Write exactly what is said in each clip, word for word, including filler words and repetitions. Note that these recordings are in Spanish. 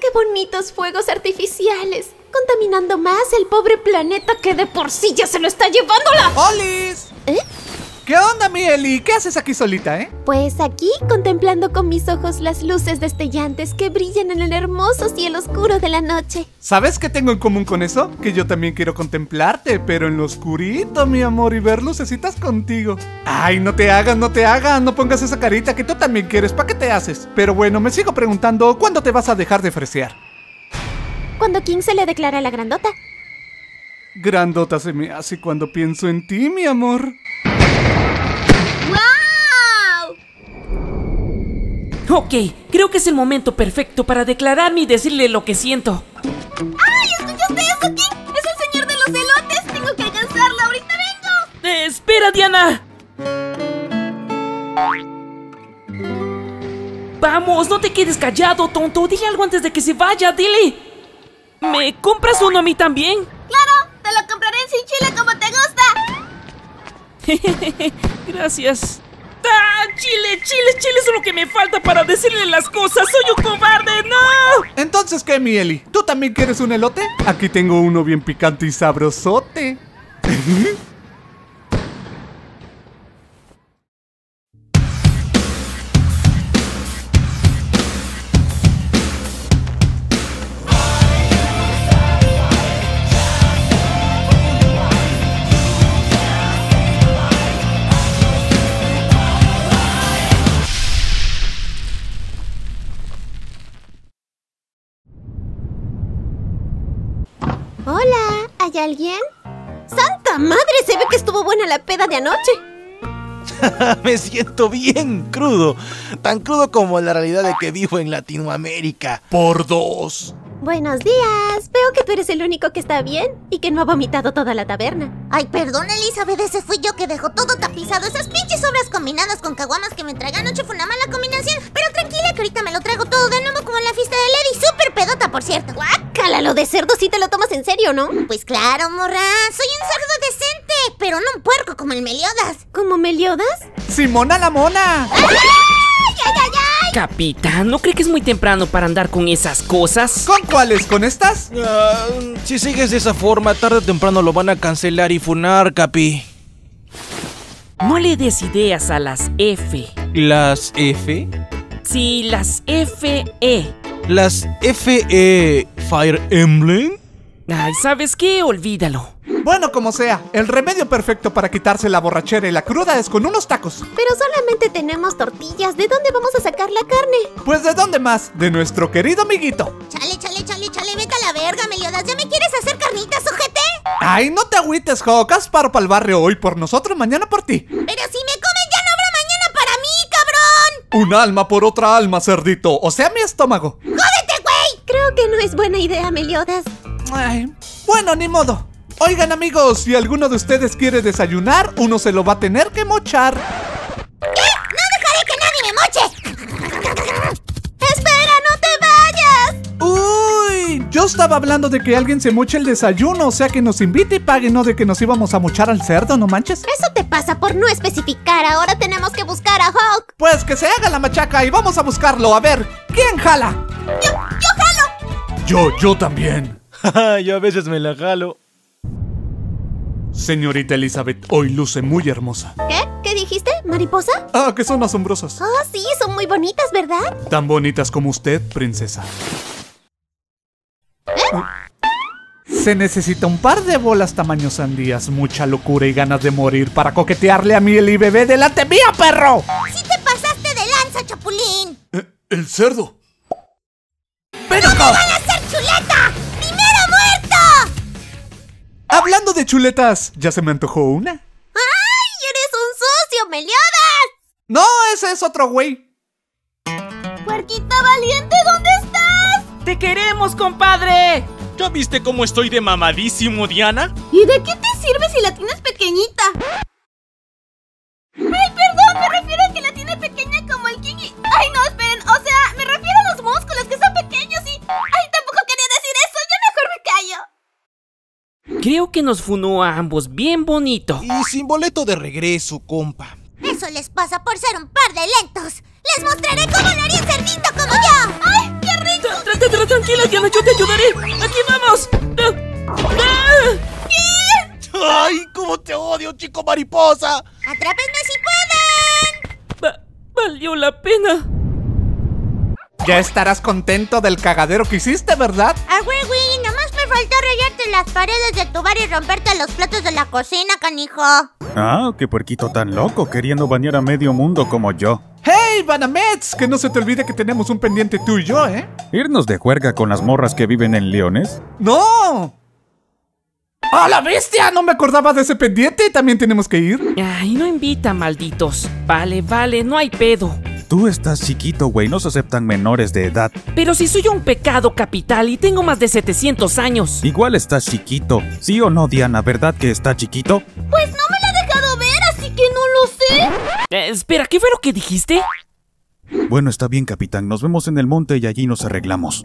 bonitos fuegos artificiales! Contaminando más el pobre planeta que de por sí ya se lo está llevando la... ¡Olis! ¿Eh? ¿Qué onda, mi Eli? ¿Qué haces aquí solita, eh? Pues aquí, contemplando con mis ojos las luces destellantes que brillan en el hermoso cielo oscuro de la noche. ¿Sabes qué tengo en común con eso? Que yo también quiero contemplarte, pero en lo oscurito, mi amor, y ver lucecitas contigo. Ay, no te hagas, no te hagas, no pongas esa carita que tú también quieres, ¿para qué te haces? Pero bueno, me sigo preguntando, ¿cuándo te vas a dejar de fresear? Cuando King se le declara la grandota. Grandota se me hace cuando pienso en ti, mi amor. Ok, creo que es el momento perfecto para declararme y decirle lo que siento. ¡Ay! ¿Escuchaste eso, King? ¡Es el señor de los elotes! ¡Tengo que alcanzarlo! ¡Ahorita vengo! Eh, ¡Espera, Diana! Vamos, no te quedes callado, tonto. Dile algo antes de que se vaya, dile. ¿Me compras uno a mí también? ¡Claro! ¡Te lo compraré sin chile como te gusta! Gracias. ¡Ah! ¡Chile, chile, chile! Eso es lo que me falta para decirle las cosas. ¡Soy un cobarde! ¡No! Entonces, ¿qué, mi Eli? ¿Tú también quieres un elote? Aquí tengo uno bien picante y sabrosote. Hola, ¿hay alguien? ¡Santa madre! Se ve que estuvo buena la peda de anoche. Me siento bien crudo. Tan crudo como la realidad de que vivo en Latinoamérica. Por dos. Buenos días. Veo que tú eres el único que está bien y que no ha vomitado toda la taberna. Ay, perdón, Elizabeth, ese fui yo que dejó todo tapizado. Esas pinches sobras combinadas con caguamas que me tragué anoche fue una mala combinación. Pero tranquila, que ahorita me lo traigo todo de nuevo como en la fiesta de Lady. Súper pedota, por cierto. ¡Guácala! Lo de cerdo sí te lo tomas en serio, ¿no? Pues claro, morra. Soy un cerdo decente, pero no un puerco como el Meliodas. ¿Como Meliodas? ¡Simona la mona! ¡Ay, ay, ay, ay! Capitán, ¿no cree que es muy temprano para andar con esas cosas? ¿Con cuáles? ¿Con estas? Uh, si sigues de esa forma, tarde o temprano lo van a cancelar y funar, Capi. No le des ideas a las F. ¿Las F? Sí, las F E. ¿Las F E Fire Emblem? Ay, ¿sabes qué? Olvídalo. Bueno, como sea, el remedio perfecto para quitarse la borrachera y la cruda es con unos tacos. Pero solamente tenemos tortillas. ¿De dónde vamos a sacar la carne? Pues ¿de dónde más? De nuestro querido amiguito. Chale, chale, chale, chale, vete a la verga, Meliodas. ¿Ya me quieres hacer carnitas, ojete? Ay, no te agüites, Hawk. Haz paro para el barrio hoy por nosotros, mañana por ti. Pero si me comen ya no habrá mañana para mí, cabrón. Un alma por otra alma, cerdito. O sea, mi estómago. ¡Jódete, güey! Creo que no es buena idea, Meliodas. Ay, bueno, ni modo. Oigan, amigos, si alguno de ustedes quiere desayunar, uno se lo va a tener que mochar. ¿Qué? ¡No dejaré que nadie me moche! ¡Espera, no te vayas! Uy, yo estaba hablando de que alguien se moche el desayuno, o sea que nos invite y pague, no de que nos íbamos a mochar al cerdo, ¿no manches? Eso te pasa por no especificar. Ahora tenemos que buscar a Hawk. Pues que se haga la machaca y vamos a buscarlo. A ver, ¿quién jala? ¡Yo, yo jalo! Yo, yo también. Yo a veces me la jalo. Señorita Elizabeth, hoy luce muy hermosa. ¿Qué? ¿Qué dijiste? ¿Mariposa? Ah, que son asombrosas. Oh, sí, son muy bonitas, ¿verdad? Tan bonitas como usted, princesa. ¿Eh? Se necesita un par de bolas tamaño sandías, mucha locura y ganas de morir para coquetearle a Miel y Bebé delante mía, perro. ¡Sí te pasaste de lanza, Chapulín! Eh, el cerdo. ¡Ven ¡No acá! me van a hacer chuleta! ¡Primero muerto! Hablando de chuletas, ¿ya se me antojó una? ¡Ay! ¡Eres un sucio, Meliodas! No, ese es otro güey. ¡Puerquita valiente! ¿Dónde estás? ¡Te queremos, compadre! ¿Ya viste cómo estoy de mamadísimo, Diana? ¿Y de qué te sirve si la tienes pequeñita? ¡Ay, perdón! Me refiero a que la tiene pequeña como el King y... ¡Ay, no, esperen! O sea, me refiero a los músculos que son pequeños y... ¡Ay, tampoco quería decir eso! ¡Ya mejor me callo! Creo que nos funó a ambos bien bonito. Y sin boleto de regreso, compa. Eso les pasa por ser un par de lentos. Les mostraré cómo lo haría un cerdito como yo. ¡Ay, qué rico! Tra- tra- tra- Tranquilo. tranquila, Diana, yo te ayudaré. ¡Aquí vamos! ¡Ah! ¡Ah! ¡Ay, cómo te odio, chico mariposa! ¡Atrápenme si pueden! Va- valió la pena. Ya estarás contento del cagadero que hiciste, ¿verdad? Ah, güey, güey, nomás me faltó rayarte las paredes de tu bar y romperte los platos de la cocina, canijo. Ah, qué puerquito tan loco, queriendo bañar a medio mundo como yo. ¡Hey, Banamets! Que no se te olvide que tenemos un pendiente tú y yo, ¿eh? ¿Irnos de juerga con las morras que viven en Leones? ¡No! ¡A la bestia! No me acordaba de ese pendiente y también tenemos que ir. Ay, no invita, malditos. Vale, vale, no hay pedo. Tú estás chiquito, güey, no se aceptan menores de edad. Pero si soy un pecado capital y tengo más de setecientos años. Igual estás chiquito. ¿Sí o no, Diana? ¿Verdad que está chiquito? Pues no me la ha dejado ver, así que no lo sé. Eh, espera, ¿qué fue lo que dijiste? Bueno, está bien, capitán. Nos vemos en el monte y allí nos arreglamos.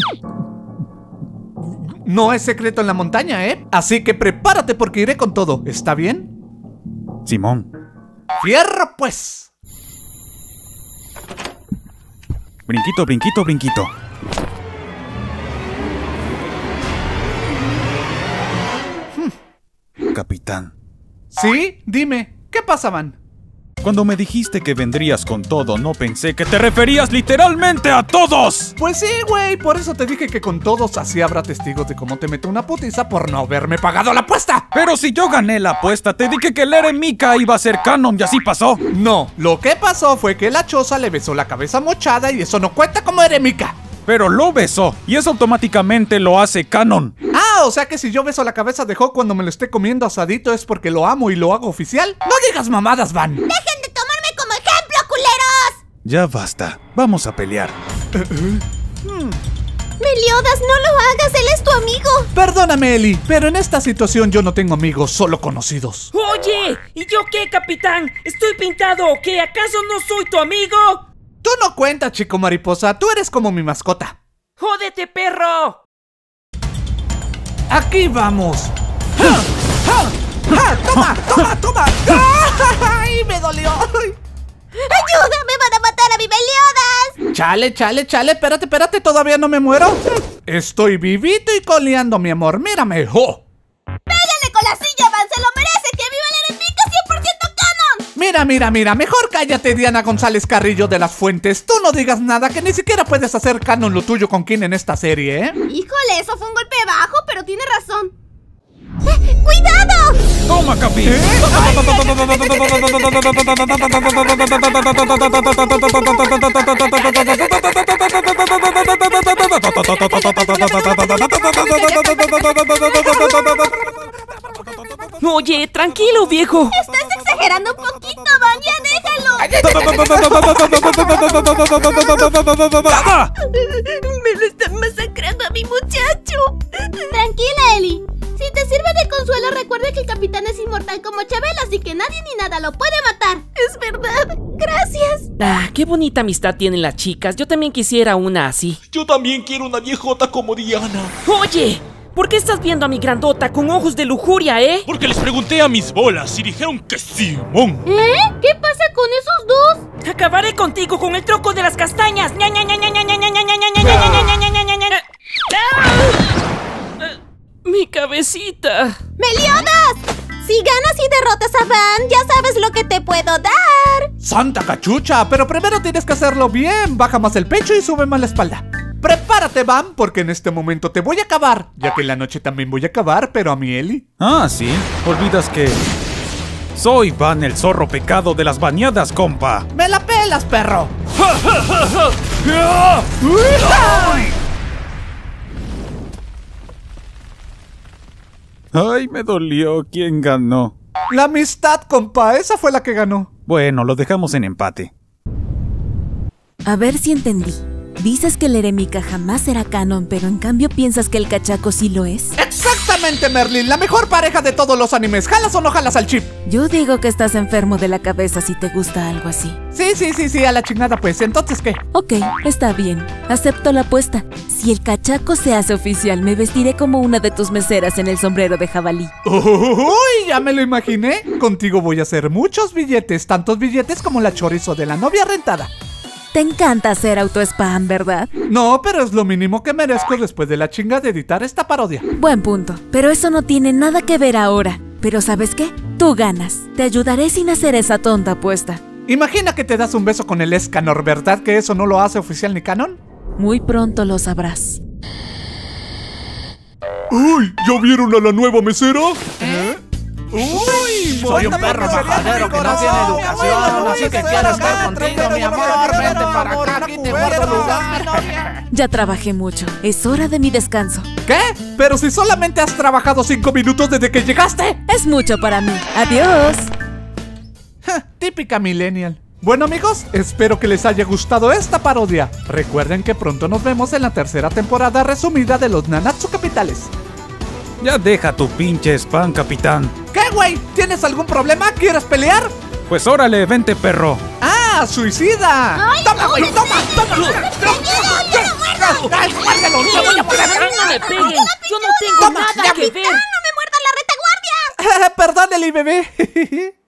No es secreto en la montaña, ¿eh? Así que prepárate porque iré con todo. ¿Está bien? Simón. ¡Fierro, pues! Brinquito, brinquito, brinquito. Hmm. Capitán. ¿Sí? Dime. ¿Qué pasa, Van? Cuando me dijiste que vendrías con todo, no pensé que te referías literalmente a todos. Pues sí, güey. Por eso te dije que con todos así habrá testigos de cómo te meto una putiza por no haberme pagado la apuesta. Pero si yo gané la apuesta, te dije que el Eremika iba a ser canon y así pasó. No, lo que pasó fue que la choza le besó la cabeza mochada y eso no cuenta como Eremika. Pero lo besó y eso automáticamente lo hace canon. Ah, o sea que si yo beso la cabeza de Hawk cuando me lo esté comiendo asadito es porque lo amo y lo hago oficial. No digas mamadas, Van. ¡Dejen de tomarme como ejemplo, culeros! Ya basta, vamos a pelear. Meliodas, no lo hagas, él es tu amigo. Perdóname, Eli, pero en esta situación yo no tengo amigos, solo conocidos. Oye, ¿y yo qué, capitán? ¿Estoy pintado o qué? ¿Acaso no soy tu amigo? Tú no cuentas, chico mariposa, tú eres como mi mascota. ¡Jódete, perro! Aquí vamos. ¡Ja! ¡Ja! ¡Ja! ¡Toma! ¡Toma! ¡Toma! ¡Ay, me dolió! ¡Ayúdame! ¡Van a matar a mi Meliodas! Chale, chale, chale, espérate, espérate, todavía no me muero. Estoy vivito y coleando, mi amor, mírame. ¡Oh! ¡Pégale con la silla, Van! ¡Se lo merece! ¡Que viva el Eremika cien por ciento canon! Mira, mira, mira, mejor cállate, Diana González Carrillo de las Fuentes. Tú no digas nada, que ni siquiera puedes hacer canon lo tuyo con Kin en esta serie, ¿eh? Híjole, eso fue un golpe bajo, pero tiene razón. ¡Cuidado! ¡Toma, Capi! Oye, tranquilo, viejo. Estás exagerando un poquito, Van, ya déjalo. Me lo están masacrando a mi muchacho. Tranquila, Eli. Si te sirve de consuelo, recuerda que el capitán es inmortal como Chabela, así que nadie ni nada lo puede matar. Es verdad. Gracias. Ah, qué bonita amistad tienen las chicas. Yo también quisiera una así. Yo también quiero una viejota como Diana. Oye, ¿por qué estás viendo a mi grandota con ojos de lujuria, eh? Porque les pregunté a mis bolas y dijeron que Simón. ¿Eh? ¿Qué pasa con esos dos? Acabaré contigo con el troco de las castañas. Ña, ña, ña, ña, ña, ña, ña, ña, ña, ña, ña, ña, ña, ña, ña, ña, ña. Mi cabecita. ¡Meliodas! Si ganas y derrotas a Van, ya sabes lo que te puedo dar. ¡Santa cachucha! Pero primero tienes que hacerlo bien. Baja más el pecho y sube más la espalda. Prepárate, Van, porque en este momento te voy a acabar. Ya que en la noche también voy a acabar, pero a mi Eli. Ah, sí. Olvidas que... soy Van, el zorro pecado de las bañadas, compa. ¡Me la pelas, perro! Ay, me dolió. ¿Quién ganó? La amistad, compa. Esa fue la que ganó. Bueno, lo dejamos en empate. A ver si entendí. Dices que el Eremika jamás será canon, pero en cambio piensas que el cachaco sí lo es. Exactamente, Merlin. La mejor pareja de todos los animes. ¿Jalas o no jalas al chip? Yo digo que estás enfermo de la cabeza si te gusta algo así. Sí, sí, sí, sí, a la chingada pues. ¿Entonces qué? Ok, está bien. Acepto la apuesta. Si el cachaco se hace oficial, me vestiré como una de tus meseras en el sombrero de jabalí. Uy, ya me lo imaginé. Contigo voy a hacer muchos billetes, tantos billetes como la chorizo de la novia rentada. Te encanta hacer auto-spam, ¿verdad? No, pero es lo mínimo que merezco después de la chinga de editar esta parodia. Buen punto, pero eso no tiene nada que ver ahora. Pero ¿sabes qué? Tú ganas. Te ayudaré sin hacer esa tonta apuesta. Imagina que te das un beso con el Escanor, ¿verdad que eso no lo hace oficial ni canon? Muy pronto lo sabrás. ¡Uy! ¿Ya vieron a la nueva mesera? ¿Eh? ¡Uy! Soy un perro majadero que no tiene educación, así que quiero estar contigo, mi amor. Vente para acá, aquí te guardo lugar. Ya trabajé mucho. Es hora de mi descanso. ¿Qué? Pero si solamente has trabajado cinco minutos desde que llegaste. Es mucho para mí. Adiós. Típica millennial. Bueno amigos, espero que les haya gustado esta parodia. Recuerden que pronto nos vemos en la tercera temporada resumida de los Nanatsu Capitales. Ya deja tu pinche spam, capitán. ¿Qué, güey? ¿Tienes algún problema? ¿Quieres pelear? Pues órale, vente, perro. ¡Ah, suicida! Ay, ¡Toma, no, güey, no, toma! ¡Toma! ¡No me peguen! ¡Yo no tengo Toma, nada ya que vi- ver! ¡No me muerda la retaguardia! Perdón, Eli, bebé.